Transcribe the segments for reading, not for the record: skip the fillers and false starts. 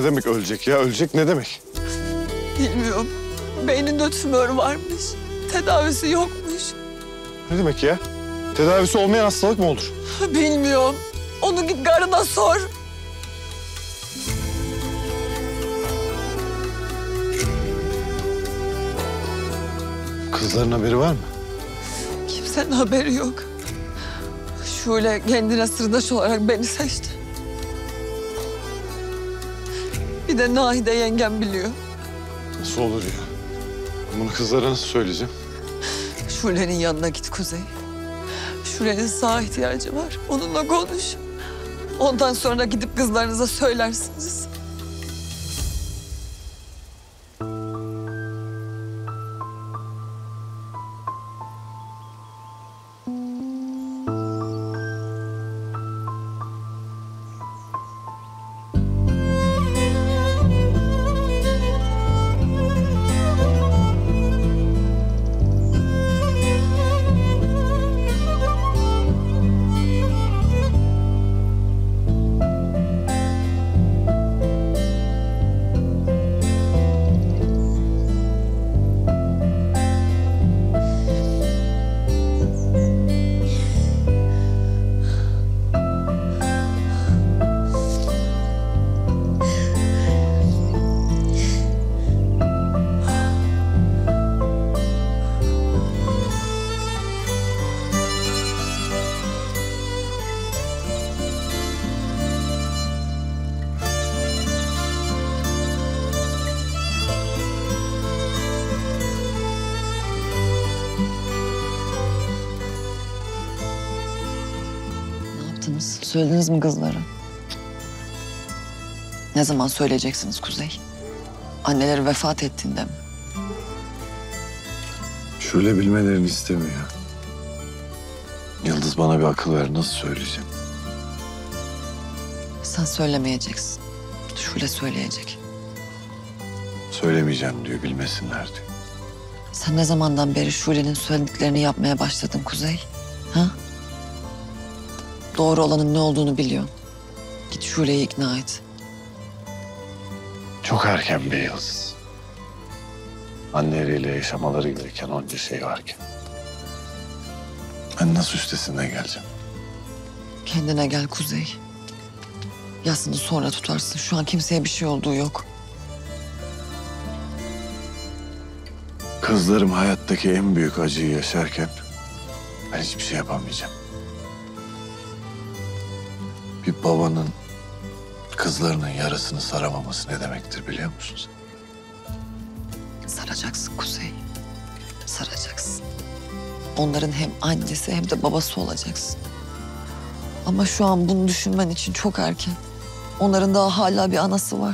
Ne demek ölecek ya? Ölecek ne demek? Bilmiyorum. Beyninde tümör varmış. Tedavisi yokmuş. Ne demek ya? Tedavisi olmayan hastalık mı olur? Bilmiyorum. Onu git karına sor. Kızların haberi var mı? Kimsenin haberi yok. Şule kendine sırdaş olarak beni seçti. Bir de Nahide yengem biliyor. Nasıl olur ya? Ben bunu kızlara nasıl söyleyeceğim? Şule'nin yanına git Kuzey. Şule'nin sana ihtiyacı var. Onunla konuş. Ondan sonra gidip kızlarınıza söylersiniz. Söylediniz mi kızlara? Ne zaman söyleyeceksiniz Kuzey? Anneleri vefat ettiğinde mi? Şöyle bilmelerini istemiyor. Yıldız bana bir akıl ver. Nasıl söyleyeceğim? Sen söylemeyeceksin. Şule söyleyecek. Söylemeyeceğim diyor. Bilmesinler diyor. Sen ne zamandan beri Şule'nin söylediklerini yapmaya başladın Kuzey? Ha? Doğru olanın ne olduğunu biliyorsun. Git Şule'yi ikna et. Çok erken bir Yıldız. Anneleriyle yaşamaları gereken onca şey varken. Ben nasıl üstesinden geleceğim? Kendine gel Kuzey. Yasını sonra tutarsın. Şu an kimseye bir şey olduğu yok. Kızlarım hayattaki en büyük acıyı yaşarken ben hiçbir şey yapamayacağım. Bir babanın kızlarının yarasını saramaması ne demektir biliyor musun sen? Saracaksın Kuzey. Saracaksın. Onların hem annesi hem de babası olacaksın. Ama şu an bunu düşünmen için çok erken. Onların daha hala bir anası var.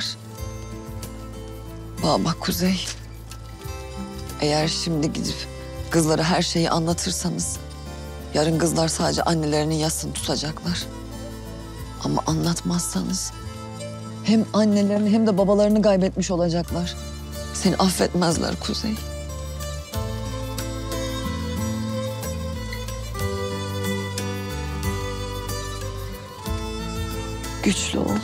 Bak Kuzey. Eğer şimdi gidip kızlara her şeyi anlatırsanız... yarın kızlar sadece annelerinin yasını tutacaklar. Ama anlatmazsanız hem annelerini hem de babalarını kaybetmiş olacaklar. Seni affetmezler Kuzey. Güçlü ol.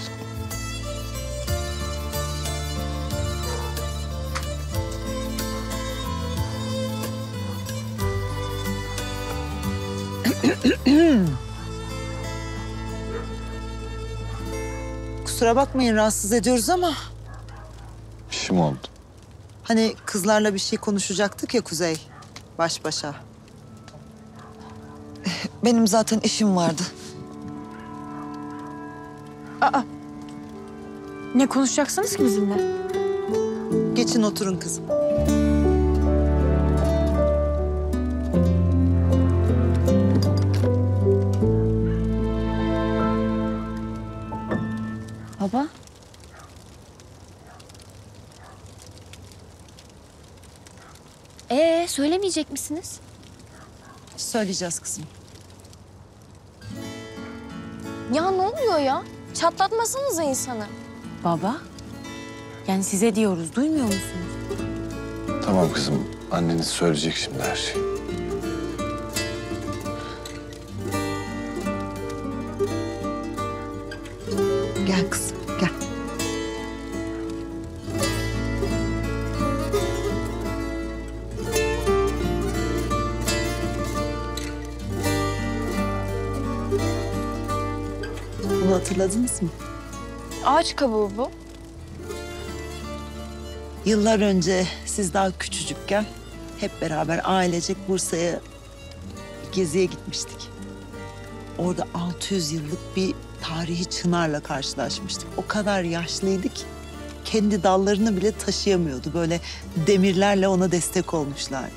Kusura bakmayın rahatsız ediyoruz ama Bir şey mi oldu? hani kızlarla bir şey konuşacaktık ya Kuzey, baş başa. Benim zaten işim vardı. Ne konuşacaksınız ki bizimle? Geçin oturun kızım. Baba. Söylemeyecek misiniz? Söyleyeceğiz kızım. Ya ne oluyor ya? Çatlatmasanıza insanı. Baba. Yani size diyoruz, duymuyor musunuz? Tamam kızım. Anneniz söyleyecek şimdi her şeyi. Gel kızım, gel. Hatırladınız mı? Ağaç kabuğu bu. Yıllar önce siz daha küçücükken hep beraber ailecek Bursa'ya geziye gitmiştik. Orada 600 yıllık bir tarihi çınarla karşılaşmıştık. O kadar yaşlıydı ki kendi dallarını bile taşıyamıyordu. Böyle demirlerle ona destek olmuşlardı.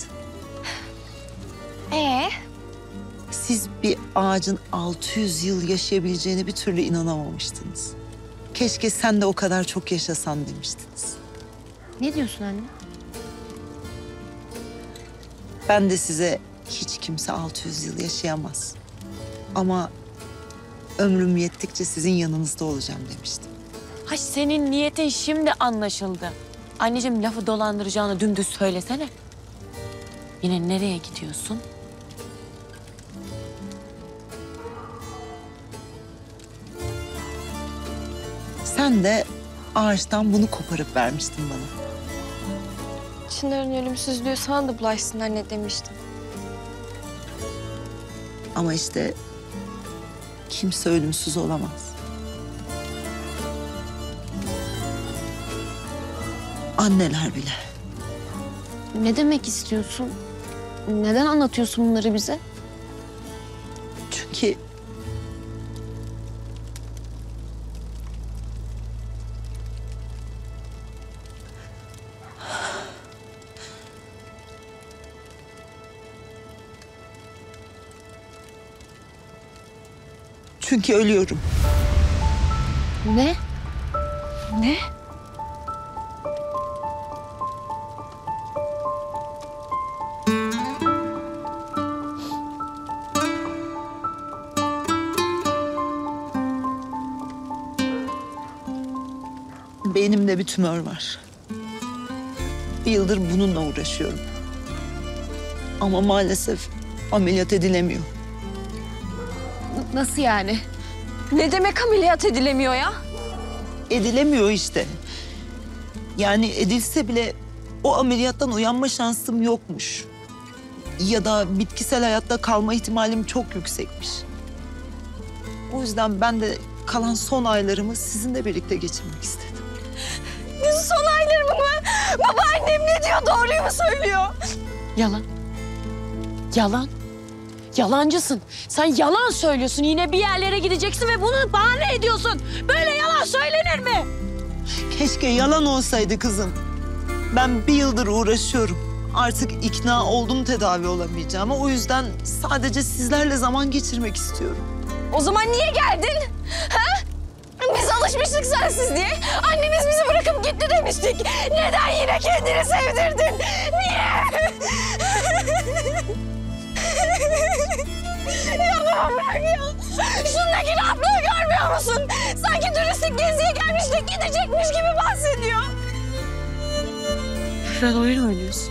Siz bir ağacın 600 yıl yaşayabileceğine bir türlü inanamamıştınız. Keşke sen de o kadar çok yaşasan demiştiniz. Ne diyorsun anne? Ben de size hiç kimse 600 yıl yaşayamaz. Ama ömrüm yettikçe sizin yanınızda olacağım demiştim. Hay senin niyetin şimdi anlaşıldı. Anneciğim lafı dolandıracağını dümdüz söylesene. Yine nereye gidiyorsun? Sen de ağaçtan bunu koparıp vermiştin bana. Çınar'ın ölümsüzlüğü sana da bulaşsın anne demiştim. Ama işte kimse ölümsüz olamaz. Anneler bile. Ne demek istiyorsun? Neden anlatıyorsun bunları bize? Çünkü ölüyorum. Ne? Ne? Beynimde bir tümör var. Bir yıldır bununla uğraşıyorum. Ama maalesef ameliyat edilemiyor. Nasıl yani? Ne demek ameliyat edilemiyor ya? Edilemiyor işte. Yani edilse bile o ameliyattan uyanma şansım yokmuş. Ya da bitkisel hayatta kalma ihtimalim çok yüksekmiş. O yüzden ben de kalan son aylarımı sizinle birlikte geçirmek istedim. Son aylarımı mı? Babaannem ne diyor? Doğruyu mu söylüyor? Yalan. Yalan. Yalancısın. Sen yalan söylüyorsun. Yine bir yerlere gideceksin ve bunu bahane ediyorsun. Böyle yalan söylenir mi? Keşke yalan olsaydı kızım. Ben bir yıldır uğraşıyorum. Artık ikna oldum tedavi olamayacağıma. O yüzden sadece sizlerle zaman geçirmek istiyorum. O zaman niye geldin? Ha? Biz alışmıştık sensizliğe. Annemiz bizi bırakıp gitti demiştik. Neden yine kendini sevdirdin? Niye? Ya baba bırak ya. Şundaki rahatlığı görmüyor musun? Sanki turistik geziye gelmiştik, gidecekmiş gibi bahsediyor. Sen oyun oynuyorsun.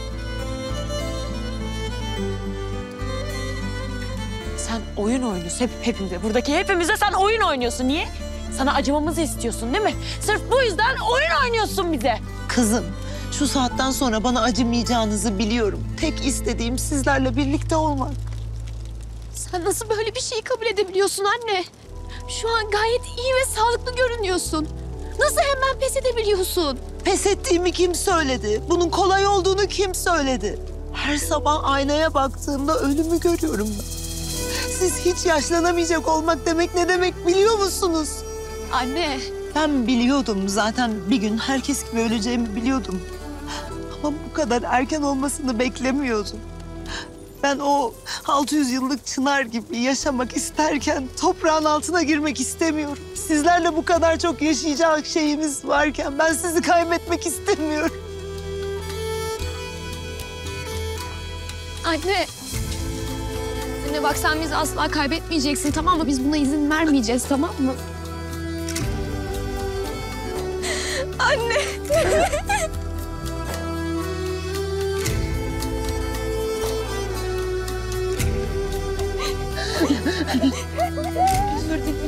Sen oyun oynuyorsun hepimize. Buradaki hepimize sen oyun oynuyorsun. Niye? Sana acımamızı istiyorsun değil mi? Sırf bu yüzden oyun oynuyorsun bize. Kızım, şu saatten sonra bana acımayacağınızı biliyorum. Tek istediğim sizlerle birlikte olmak. Sen nasıl böyle bir şeyi kabul edebiliyorsun anne? Şu an gayet iyi ve sağlıklı görünüyorsun. Nasıl hemen pes edebiliyorsun? Pes ettiğimi kim söyledi? Bunun kolay olduğunu kim söyledi? Her sabah aynaya baktığımda ölümü görüyorum ben. Siz hiç yaşlanamayacak olmak demek ne demek biliyor musunuz? Anne. Ben biliyordum zaten bir gün herkes gibi öleceğimi biliyordum. Ama bu kadar erken olmasını beklemiyordum. Ben o 600 yıllık çınar gibi yaşamak isterken toprağın altına girmek istemiyorum. Sizlerle bu kadar çok yaşayacak şeyimiz varken ben sizi kaybetmek istemiyorum. Anne. Anne bak sen bizi asla kaybetmeyeceksin tamam mı? Biz buna izin vermeyeceğiz tamam mı? Anne. Özür dilerim.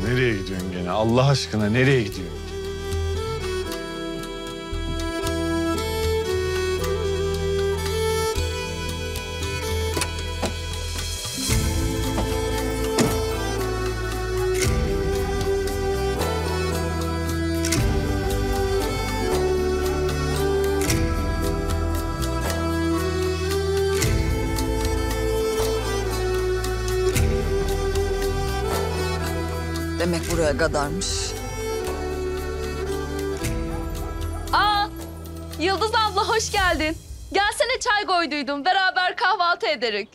nereye gidiyorsun gene? Allah aşkına nereye gidiyorsun? Demek buraya kadarmış. Aa, Yıldız abla hoş geldin. Gelsene çay koyduydum. Beraber kahvaltı ederik.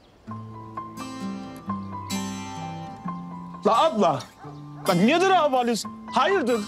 La abla. Lan nedir havaliz? Hayırdır?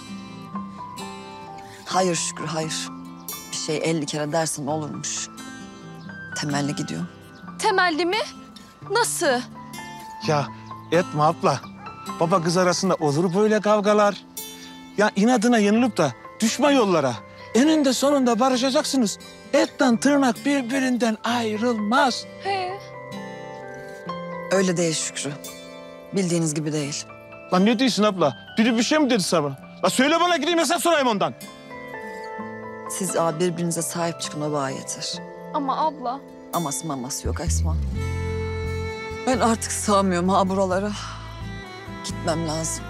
Hayır Şükrü, hayır. Bir şey 50 kere dersen olurmuş. Temelli gidiyorum. Temelli mi? Nasıl? Ya etme abla. Baba kız arasında olur böyle kavgalar. Ya inadına yenilip de düşme yollara. Eninde sonunda barışacaksınız. Etten tırnak birbirinden ayrılmaz. He. Öyle değil Şükrü. Bildiğiniz gibi değil. Lan ne diyorsun abla? Biri bir şey mi dedi sana? La söyle bana gideyim hesap sorayım ondan. Siz birbirinize sahip çıkın, o bana yeter. Ama abla. Aması maması yok Esma. Ben artık sığamıyorum buralara. Gitmem lazım.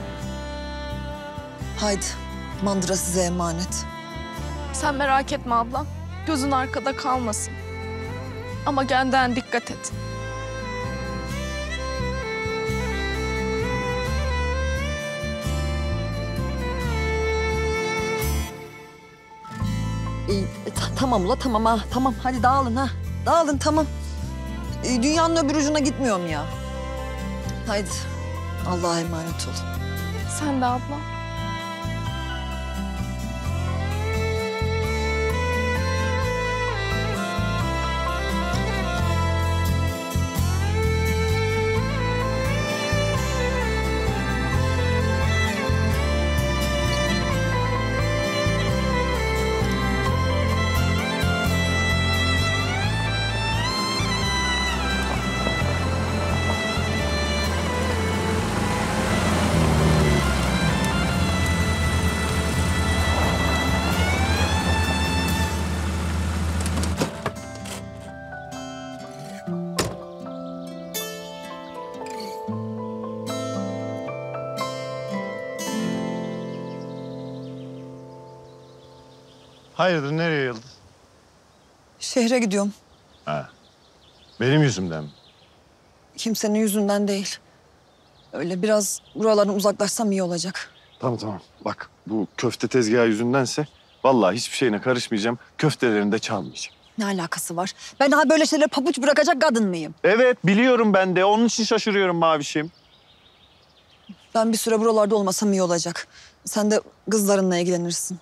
Haydi, mandıra size emanet. Sen merak etme abla. Gözün arkada kalmasın. Ama kendine dikkat et. Tamam ula tamam ha. Tamam hadi dağılın ha. Dağılın tamam. Dünyanın öbür ucuna gitmiyorum ya. Haydi Allah'a emanet olun. Sen de abla. Hayırdır, nereye Yıldız? Şehre gidiyorum. Ha. Benim yüzümden mi? Kimsenin yüzünden değil. Öyle biraz buralardan uzaklaşsam iyi olacak. Tamam. Bak bu köfte tezgahı yüzündense vallahi hiçbir şeyine karışmayacağım. Köftelerini de çalmayacağım. Ne alakası var? Ben daha böyle şeylere pabuç bırakacak kadın mıyım? Evet biliyorum ben de. Onun için şaşırıyorum Mavişim. Ben bir süre buralarda olmasam iyi olacak. Sen de kızlarınla ilgilenirsin.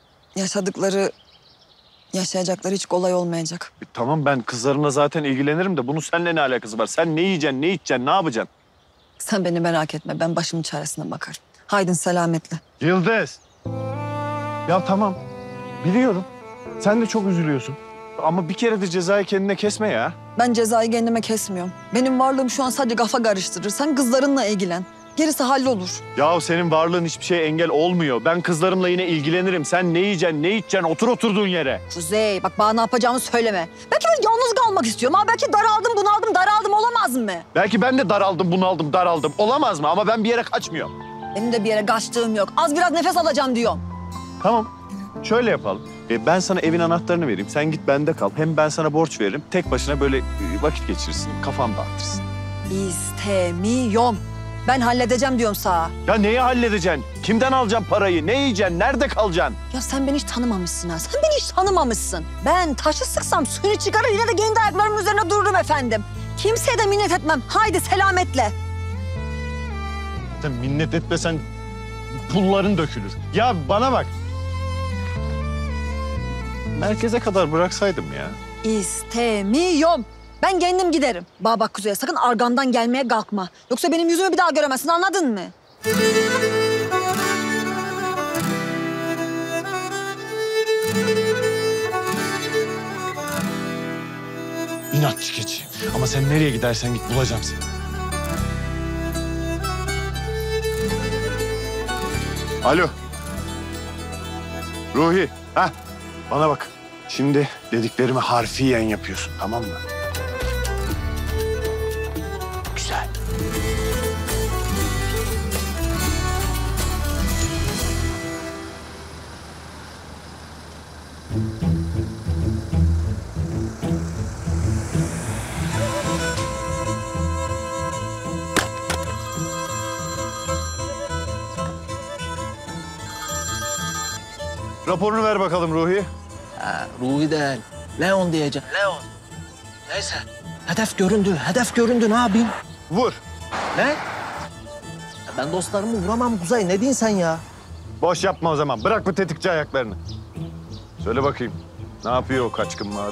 Yaşayacakları hiç kolay olmayacak. Tamam ben kızlarımla zaten ilgilenirim de bunun seninle ne alakası var? Sen ne yiyeceksin, ne içeceksin, ne yapacaksın? Sen beni merak etme. Ben başımın çaresine bakarım. Haydin selametle. Yıldız. Ya tamam. Biliyorum. Sen de çok üzülüyorsun. Ama bir kere de cezayı kendine kesme ya. Ben cezayı kendime kesmiyorum. Benim varlığım şu an sadece kafa karıştırır. Sen kızlarınla ilgilen. Gerisi hallolur. Ya senin varlığın hiçbir şeye engel olmuyor. Ben kızlarımla yine ilgilenirim. Sen ne yiyeceksin, ne içeceksin? Otur oturduğun yere. Kuzey bak bana ne yapacağımı söyleme. Belki ben yalnız kalmak istiyorum. Ama belki daraldım olamaz mı? Belki ben de daraldım. Olamaz mı? Ama ben bir yere kaçmıyorum. Benim de bir yere kaçtığım yok. Az biraz nefes alacağım diyorum. Tamam. Şöyle yapalım. Ben sana evin anahtarını vereyim. Sen git bende kal. Hem ben sana borç veririm. Tek başına böyle vakit geçirirsin. Kafan dağıtırsın. İstemiyorum. Ben halledeceğim diyorum sana. Ya neyi halledeceksin? Kimden alacaksın parayı? Ne yiyeceksin? Nerede kalacaksın? Ya sen beni hiç tanımamışsın ha. Sen beni hiç tanımamışsın. Ben taşı sıksam suyunu çıkarır yine de kendi ayaklarımın üzerine dururum efendim. Kimseye de minnet etmem. Haydi selametle. Sen minnet etmesen pulların dökülür. Ya bana bak. Merkeze kadar bıraksaydım ya. İstemiyorum. Ben kendim giderim. Bak Kuzey'e sakın argamdan gelmeye kalkma. Yoksa benim yüzümü bir daha göremezsin, anladın mı? İnatçı keçi. Ama sen nereye gidersen git bulacağım seni. Alo. Ruhi. Ha? Bana bak. Şimdi dediklerimi harfiyen yapıyorsun, tamam mı? Güzel. Raporunu ver bakalım Ruhi. Ruhi değil. Leon diyeceğim. Leon. Neyse. Hedef göründü. Hedef göründü. Ne yapayım? Vur. Ne? Ben dostlarımı vuramam Kuzey. Ne diyorsun sen ya? Boş yapma o zaman. Bırak bu tetikçi ayaklarını. Söyle bakayım. Ne yapıyor o kaçkın mavi?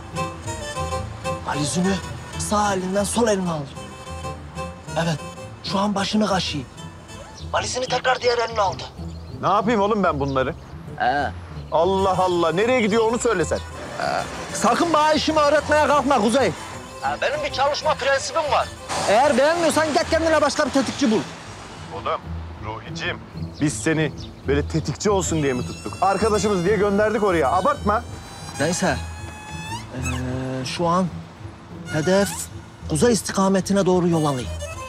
Yüzünü sağ elinden sol eline aldı. Evet. Şu an başını kaşıyı. Valizini tekrar diğer eline aldı. Ne yapayım oğlum ben bunları? Allah Allah. Nereye gidiyor onu söylesen. Sakın bana işimi öğretmeye kalkma Kuzey. Benim bir çalışma prensibim var. Eğer beğenmiyorsan git kendine başka bir tetikçi bul. Oğlum, Ruhiciğim. Biz seni böyle tetikçi olsun diye mi tuttuk? Arkadaşımız diye gönderdik oraya. Abartma. Neyse. Şu an hedef kuzey istikametine doğru yol alayım.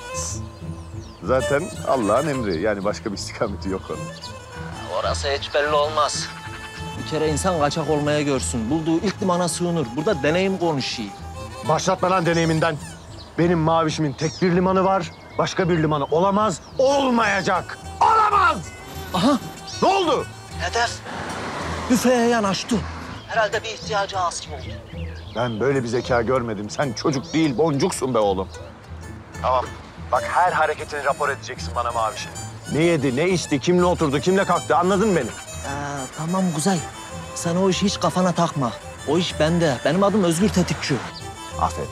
Zaten Allah'ın emri. Yani başka bir istikameti yok onun. Orası hiç belli olmaz. Bir kere insan kaçak olmaya görsün. Bulduğu ilk limana sığınır. Burada deneyim konuşuyor. Başlatma lan deneyiminden. Benim mavişimin tek bir limanı var. Başka bir limanı olamaz, olmayacak. Olamaz! Aha! Ne oldu? Hedef büfeye yanaştı. Herhalde bir ihtiyacı hasıl oldu. Ben böyle bir zeka görmedim. Sen çocuk değil, boncuksun be oğlum. Tamam. Bak her hareketini rapor edeceksin bana mavişim. Ne yedi, ne içti, kimle oturdu, kimle kalktı anladın mı beni? Tamam Kuzey. Sen o işi hiç kafana takma. O iş bende. Benim adım Özgür Tetikçi. Aferin.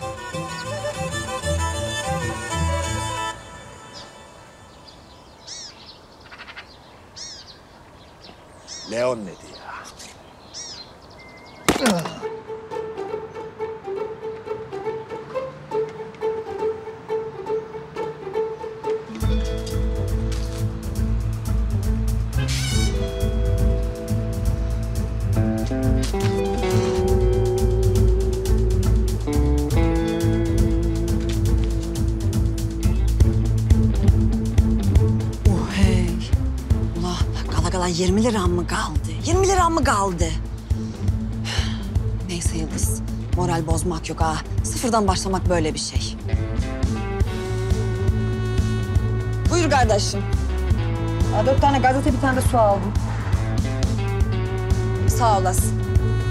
Leon ne diyor? Hey. Ula kala kala 20 liram mı kaldı? 20 liram mı kaldı? Neyse Yıldız. Moral bozmak yok ha. Sıfırdan başlamak böyle bir şey. Buyur kardeşim. 4 tane gazete, bir tane de su aldım. Sağ olasın.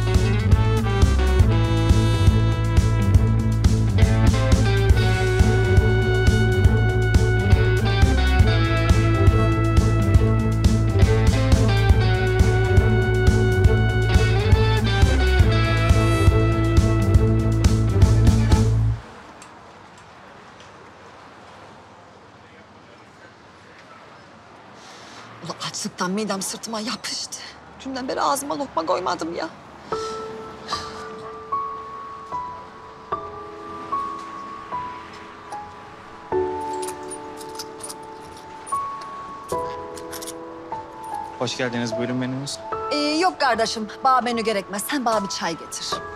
Ulan açlıktan midem sırtıma yapıştı. Dünden beri ağzıma lokma koymadım ya. Hoş geldiniz. Buyurun menümüz. Yok kardeşim, bana menü gerekmez. Sen bana bir çay getir.